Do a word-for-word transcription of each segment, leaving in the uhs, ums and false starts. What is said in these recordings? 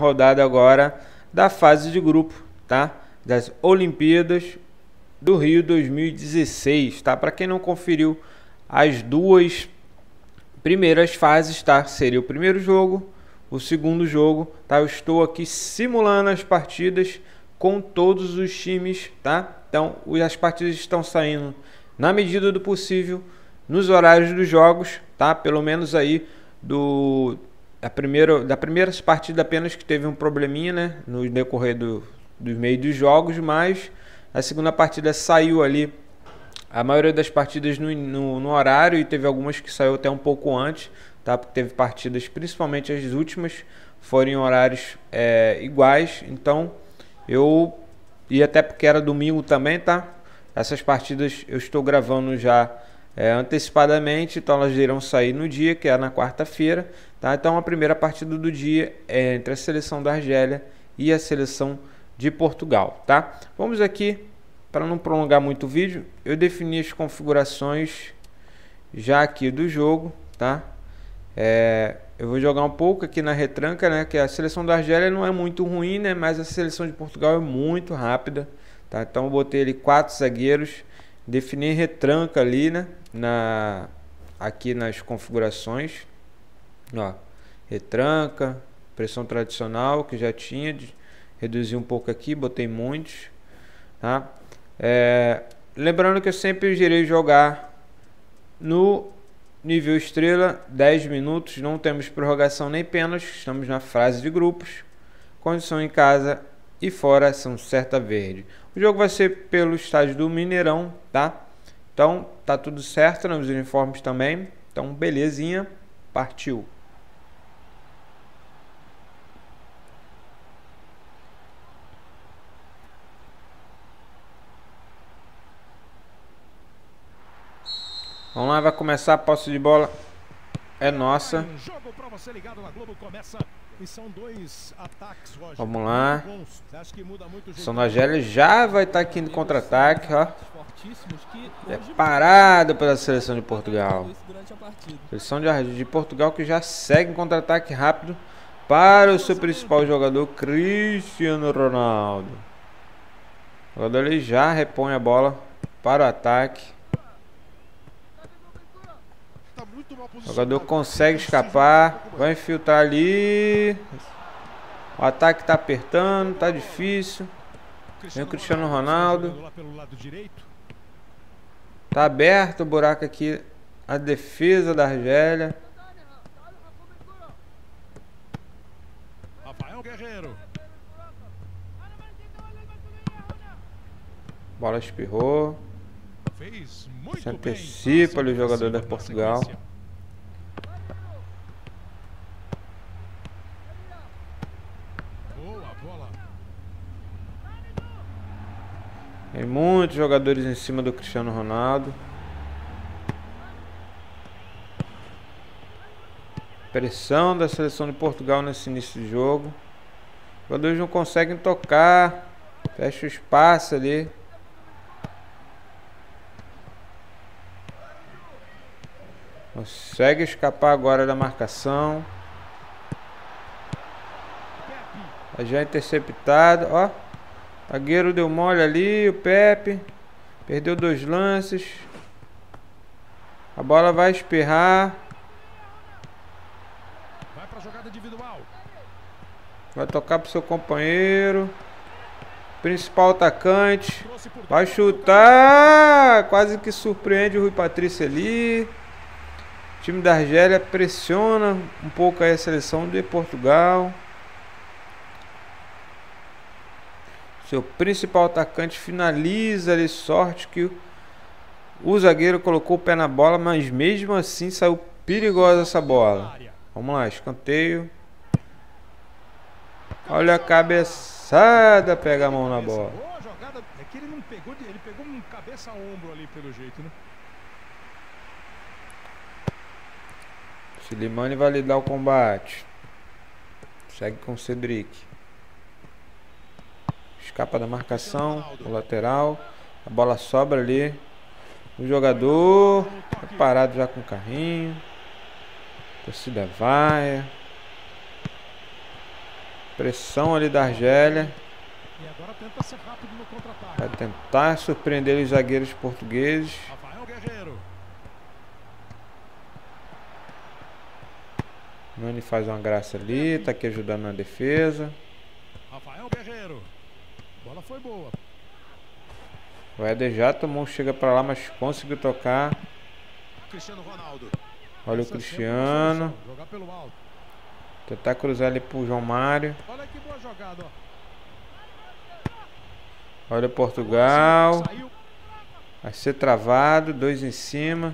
rodada agora da fase de grupo, tá? Das Olimpíadas do Rio dois mil e dezesseis, tá? Para quem não conferiu as duas primeiras fases, tá? Seria o primeiro jogo, o segundo jogo, tá? Eu estou aqui simulando as partidas com todos os times, tá? Então, as partidas estão saindo na medida do possível nos horários dos jogos, tá? Pelo menos aí do a primeira da primeira partida apenas que teve um probleminha, né, no decorrer do do meio dos jogos, mas a segunda partida saiu ali a maioria das partidas no, no, no horário, e teve algumas que saiu até um pouco antes, tá? Porque teve partidas, principalmente as últimas, foram em horários é, iguais. Então eu, e até porque era domingo também, tá? Essas partidas eu estou gravando já é, antecipadamente, então elas irão sair no dia, que é na quarta-feira, tá? Então a primeira partida do dia é entre a seleção da Argélia e a seleção de Portugal, tá? Vamos aqui, para não prolongar muito o vídeo, eu defini as configurações já aqui do jogo, tá? É, eu vou jogar um pouco aqui na retranca, né? Que a seleção da Argélia não é muito ruim, né? Mas a seleção de Portugal é muito rápida, tá? Então eu botei ali quatro zagueiros, defini retranca ali, né? Na, aqui nas configurações, ó, retranca, pressão tradicional que já tinha, de, reduzi um pouco aqui, botei muitos, tá? É, lembrando que eu sempre irei jogar no nível estrela, dez minutos, não temos prorrogação nem pênalti, estamos na fase de grupos, condição em casa e fora são certa verde. O jogo vai ser pelo estádio do Mineirão, tá? Então tá tudo certo nos uniformes também, então belezinha, partiu. Vamos lá, vai começar a posse de bola. É nossa. Vamos lá. São da Argélia já vai estar aqui no contra-ataque, ó. É parado pela seleção de Portugal. Seleção de, de Portugal que já segue em contra-ataque rápido para o seu principal jogador, Cristiano Ronaldo. O jogador ele já repõe a bola para o ataque. O jogador consegue escapar, vai infiltrar ali. O ataque tá apertando, tá difícil. Vem o Cristiano Ronaldo. Tá aberto o buraco aqui, a defesa da Argélia. Bola espirrou. Se antecipa ali o jogador da Portugal. Tem muitos jogadores em cima do Cristiano Ronaldo. Pressão da seleção de Portugal nesse início de jogo. Os jogadores não conseguem tocar. Fecha o espaço ali. Consegue escapar agora da marcação. Já interceptado, ó. O zagueiro deu mole ali, o Pepe. Perdeu dois lances. A bola vai espirrar. Vai pra jogada individual. Vai tocar pro seu companheiro. Principal atacante. Vai chutar. Quase que surpreende o Rui Patrício ali. O time da Argélia pressiona um pouco aí a seleção de Portugal. Seu principal atacante finaliza ali, sorte que o zagueiro colocou o pé na bola, mas mesmo assim saiu perigosa essa bola. Vamos lá, escanteio. Olha a cabeçada, pega a mão na bola. É que ele não pegou, ele pegou um cabeça a ombro ali pelo jeito, né? Slimani vai lidar o combate. Segue com o Cedric. Escapa da marcação, o lateral. A bola sobra ali. O jogador é parado já com o carrinho. A torcida vai. Pressão ali da Argélia. E agora tenta ser rápido no contra-ataque. Vai tentar surpreender os zagueiros portugueses. Rafael Guerreiro. Nani faz uma graça ali, tá aqui ajudando na defesa. Rafael Guerreiro. A bola foi boa. O Éder já tomou, chega pra lá, mas conseguiu tocar. Cristiano Ronaldo. Olha o Cristiano. Jogar pelo alto. Tentar cruzar ali pro João Mário. Olha que boa jogada, ó. Olha o Portugal. Vai ser travado, dois em cima.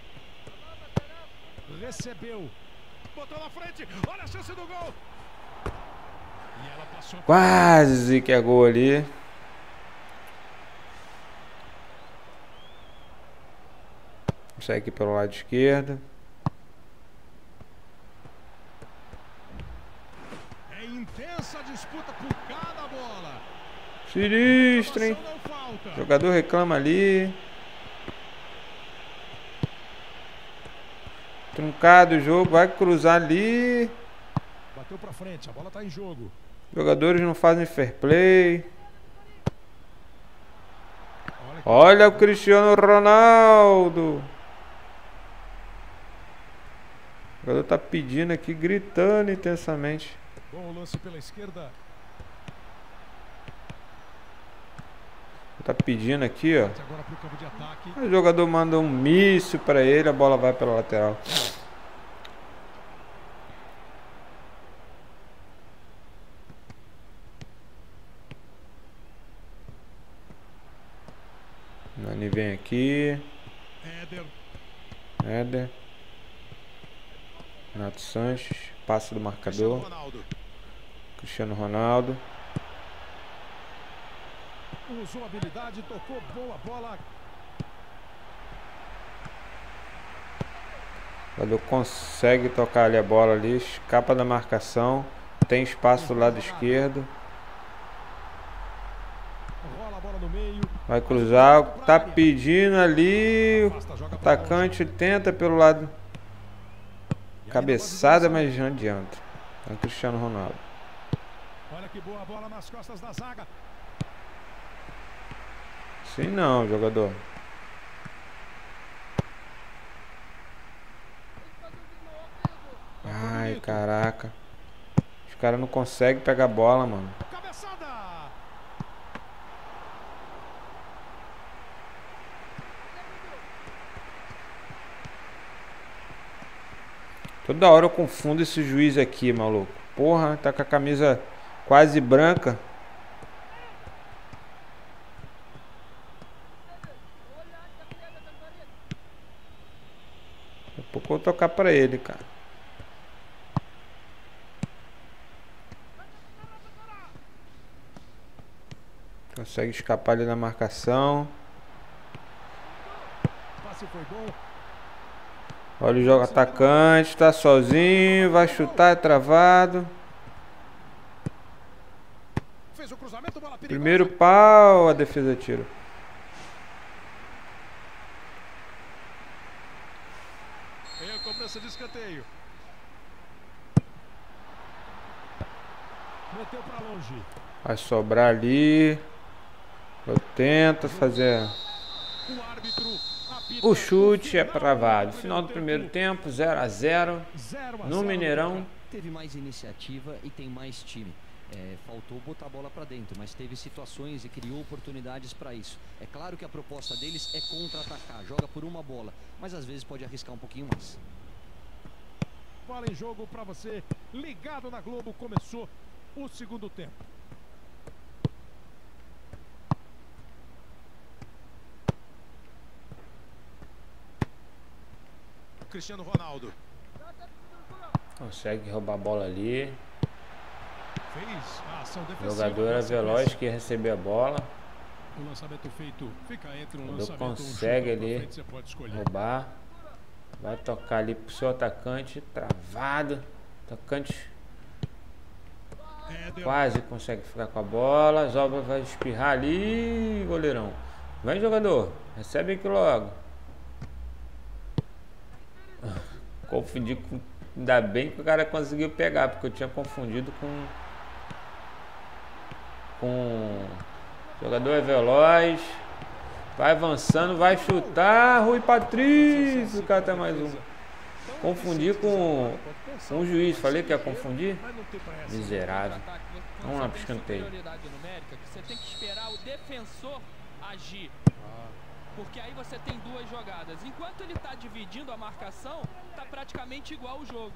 Recebeu. Botou na frente. Olha a chance do gol. E ela passou. Quase que é gol ali. Sai aqui pelo lado esquerdo. É intensa a disputa por cada bola. Sinistro, hein? O jogador reclama ali. Truncado o jogo, vai cruzar ali. Bateu pra frente, a bola tá em jogo. Jogadores não fazem fair play. Olha o Cristiano Ronaldo. O jogador tá pedindo aqui, gritando intensamente. Bom lance pela esquerda. Tá pedindo aqui, ó. Agora pro campo de ataque. O jogador manda um míssil pra ele, a bola vai pela lateral. Nani vem aqui. Éder. Éder. Renato Sanches. Passa do marcador. Cristiano Ronaldo. Cristiano Ronaldo. Usou habilidade, tocou boa bola. O jogador consegue tocar ali a bola ali. Escapa da marcação. Tem espaço do lado esquerdo. Rola a bola no meio. Vai cruzar. Tá pedindo ali. O atacante tenta pelo lado. Cabeçada, mas não adianta. É o Cristiano Ronaldo. Olha que boa bola nas costas da zaga. Sim não, jogador. Ai, caraca. Os caras não conseguem pegar a bola, mano. Toda hora eu confundo esse juiz aqui, maluco. Porra, tá com a camisa quase branca. Daqui a pouco eu vou tocar pra ele, cara. Consegue escapar ali na marcação. Passe foi bom. Olha o jogo atacante, tá sozinho, vai chutar, é travado. Fez o cruzamento, bola perigosa. Primeiro pau, a defesa tira. É a cobrança de escanteio. Meteu pra longe. Vai sobrar ali. Eu tento fazer. O chute é travado. Final do primeiro tempo, zero a zero. No Mineirão. Teve mais iniciativa e tem mais time. É, faltou botar a bola para dentro, mas teve situações e criou oportunidades para isso. É claro que a proposta deles é contra-atacar, joga por uma bola, mas às vezes pode arriscar um pouquinho mais. Bola em jogo para você, ligado na Globo, começou o segundo tempo. Cristiano Ronaldo. Consegue roubar a bola ali. Fez a ação defensiva. O jogador é veloz que ia receber a bola. O lançamento feito fica entre um o lançamento consegue um ali frente, você pode escolher. roubar. Vai tocar ali pro seu atacante. Travado. Atacante Éder. quase consegue ficar com a bola. Zobra vai espirrar ali. Goleirão. Vem, jogador. Recebe aqui logo. Confundi com... Ainda bem que o cara conseguiu pegar, porque eu tinha confundido com com... O jogador é veloz. Vai avançando, vai chutar. Rui Patrício. O cara tá mais um. Confundi com, com o juiz. Falei que ia confundir. Miserável. Vamos lá pro escanteio. Você tem que esperar o defensor agir. Porque aí você tem duas jogadas. Enquanto ele tá dividindo a marcação, tá praticamente igual o jogo.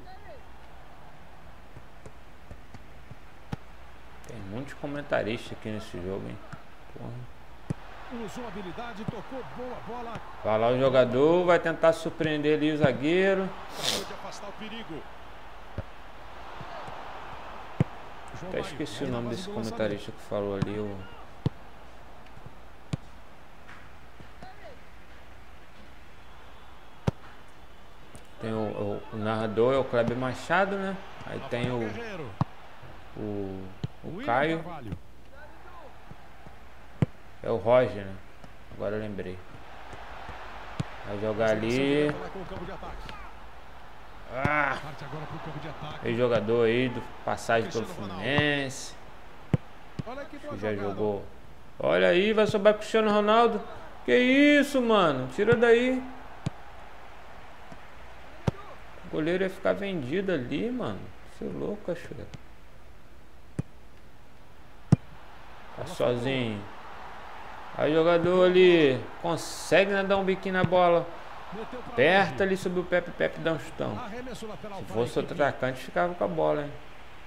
Tem muitos comentaristas aqui nesse jogo, hein? Porra. Usou habilidade, tocou boa bola. Vai lá o jogador, vai tentar surpreender ali o zagueiro. Pode afastar o perigo. Até esqueci o nome desse comentarista que falou ali. O... Tem o, o, o narrador, é o Kleber Machado, né? Aí tem o, o, o Caio. É o Roger, né? Agora eu lembrei. Vai jogar ali. Ah! Tem jogador aí do passagem pelo Fluminense. Já jogou. Olha aí, vai sobrar Cristiano Ronaldo. Que isso, mano? Tira daí. O goleiro ia ficar vendido ali, mano. Você é louco, cachoeira. Tá sozinho. Aí o jogador ali consegue, né, dar um biquinho na bola. Aperta ali sobre o Pepe, Pepe dá um chutão. Se fosse outro atacante, ficava com a bola, hein.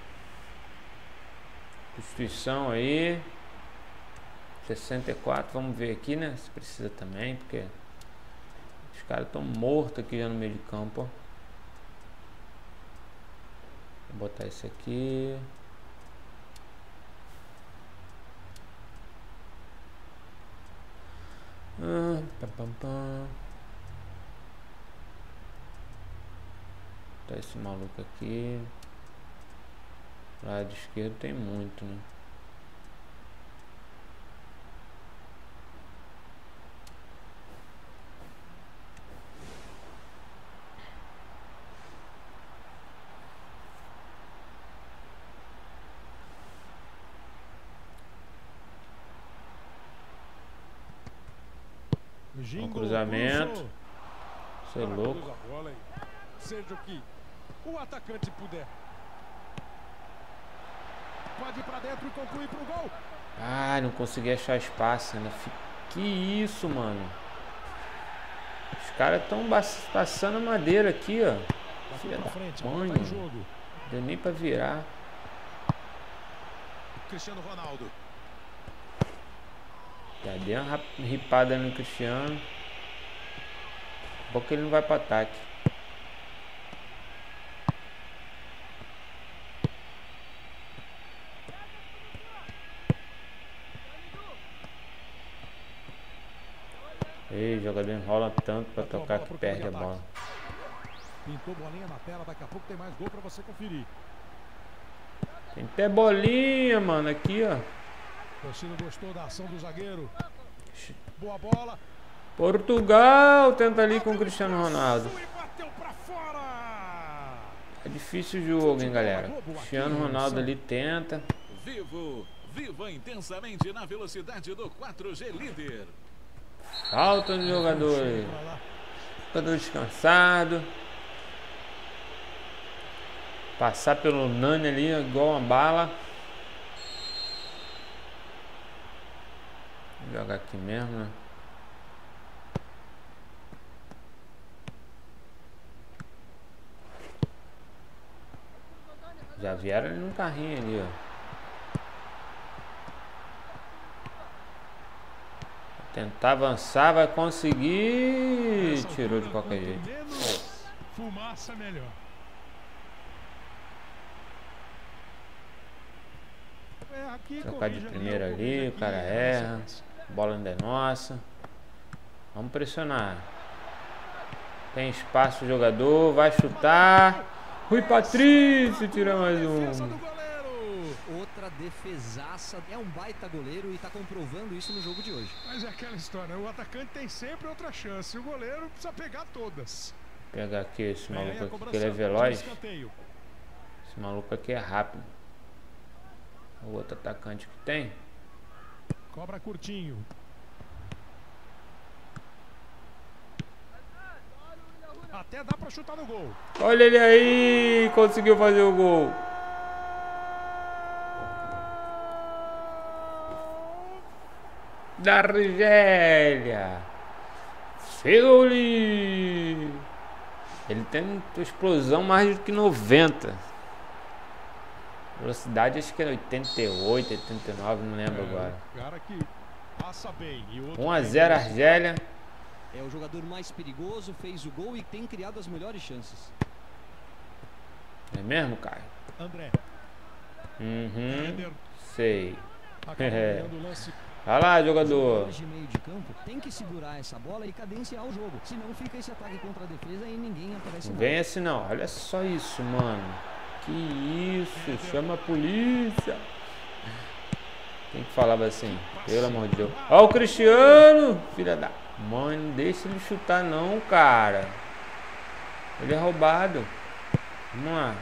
Substituição aí. sessenta e quatro, vamos ver aqui, né, se precisa também, porque os caras estão mortos aqui já no meio de campo, ó. Vou botar isso aqui. Ah, pam, pam, pam. Tá esse maluco aqui. Lado esquerdo tem muito, né? Um cruzamento. Você é louco. Seja o que o atacante puder. Pode ir pra dentro e concluir pro gol. Ai, não consegui achar espaço ainda. Que isso, mano. Os caras estão passando a madeira aqui, ó. Filha da mãe, não deu nem pra virar. Cristiano Ronaldo. Já deu uma ripada no Cristiano. Bom que ele não vai para ataque. Ei, o jogador enrola tanto para tocar que perde a bola. Pintou bolinha na tela, daqui a pouco tem mais gol para você conferir. Tem até bolinha, mano, aqui, ó. O torcedor gostou da ação do zagueiro. Boa bola. Portugal tenta ali com o Cristiano Ronaldo. É difícil o jogo, hein, galera. Cristiano Ronaldo ali tenta. Vivo, viva intensamente na velocidade do quatro G líder. Falta no jogador aí. Jogador descansado. Passar pelo Nani ali igual uma bala. Vou jogar aqui mesmo, né? Já vieram ali num carrinho ali, ó. Tentar avançar, vai conseguir. Tirou de qualquer jeito. Fumaça melhor. Trocar de primeira ali, o cara erra. A bola ainda é nossa. Vamos pressionar. Tem espaço o jogador, vai chutar. Rui Patrício tira mais um. Outra defesaça. É um baita goleiro e tá comprovando isso no jogo de hoje. Mas é aquela história, o atacante tem sempre outra chance. O goleiro precisa pegar todas. Vou pegar aqui esse maluco aqui, que ele é veloz. Esse maluco aqui é rápido. O outro atacante que tem. Cobra curtinho. Até dá pra chutar no gol. Olha ele aí, conseguiu fazer o gol. Da Argélia. Fegoli. Ele tem explosão mais do que noventa. Velocidade acho que é oitenta e oito, oitenta e nove, não lembro É, agora. Cara que passa bem. E outro um a zero Argélia. É o jogador mais perigoso, fez o gol e tem criado as melhores chances. É mesmo, Caio? André. Uhum. Éder. Sei. Acabou ganhando o lance. Vai lá, jogador. Jogadores de meio de campo tem que segurar essa bola e cadenciar o jogo. Senão fica esse ataque contra a defesa e ninguém aparece. Não não. vem assim não. Olha só isso, mano. Que isso. Chama a polícia. Quem que falava assim? Pelo amor de Deus. Ó o Cristiano. Filha da mãe, não deixa ele chutar não, cara. Ele é roubado. Vamos lá.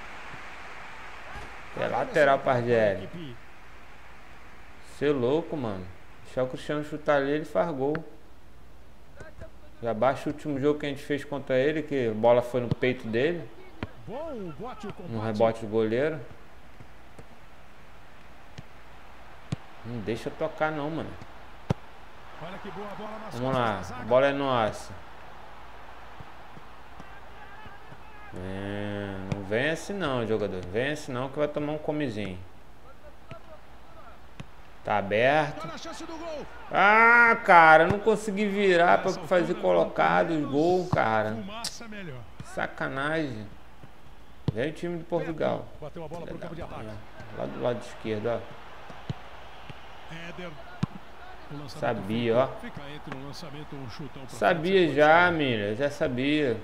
É lateral pra Argélia. Você é louco, mano. Deixar o Cristiano chutar ali, ele faz gol. Já baixa o último jogo que a gente fez contra ele, que a bola foi no peito dele. Bom, bote o combate. No rebote do goleiro. Não deixa tocar não, mano. Olha que boa bola nas Vamos costas lá, da a zaga. bola é nossa. É, não vem assim não, jogador. Vem assim não que vai tomar um comezinho. Tá aberto. Olha a chance do gol. Ah, cara, não consegui virar pra fazer colocado os gols, cara. Fumaça melhor. Sacanagem. Vem o time de Portugal. Bateu a bola pro campo de ataque. Lá do lado esquerdo, ó. Éder. O lançamento Sabia, fica- ó. Fica entre um lançamento ou um chutão pra Sabia frente, você já, pode milha. Já sabia.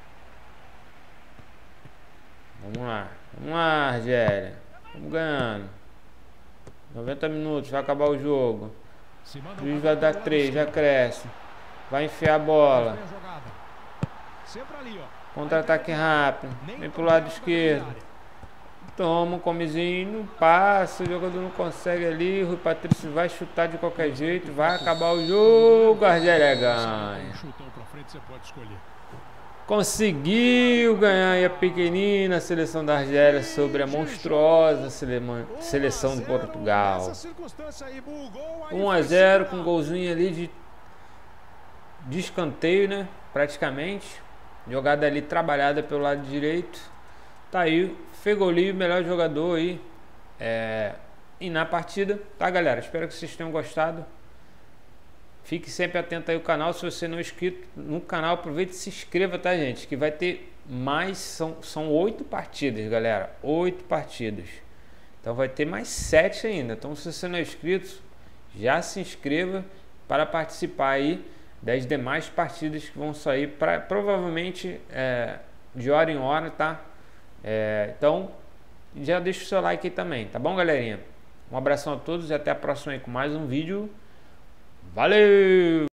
Vamos lá. Vamos lá, Argélia. Vamos ganhando. noventa minutos, vai acabar o jogo. Se manda O um juiz vai passe dar pro lado três, já esquerdo. cresce. Vai enfiar a bola. Vem a jogada. Sempre ali, ó. Contra-ataque rápido. Nem Vem pro toca lado na esquerdo. área. Toma um comezinho, não passa. O jogador não consegue ali. O Rui Patrício vai chutar de qualquer jeito. Vai acabar o jogo. A Argélia ganha. Um chutão pra frente, você pode escolher. Conseguiu ganhar aí a pequenina seleção da Argélia sobre a monstruosa sele- seleção de Portugal. Nessa circunstância aí, o gol aí um a foi zero com segurado. um golzinho ali de, de escanteio, né? Praticamente. Jogada ali trabalhada pelo lado direito. Tá aí, Fegoli, o melhor jogador aí. É, e na partida, tá, galera? Espero que vocês tenham gostado. Fique sempre atento aí ao canal. Se você não é inscrito no canal, aproveite e se inscreva, tá, gente? Que vai ter mais, são, são oito partidas, galera. Oito partidas. Então vai ter mais sete ainda. Então, se você não é inscrito, já se inscreva para participar aí das demais partidas que vão sair pra, provavelmente é, de hora em hora, tá? É, então, já deixa o seu like aí também, tá bom, galerinha? Um abração a todos e até a próxima aí com mais um vídeo. Valeu!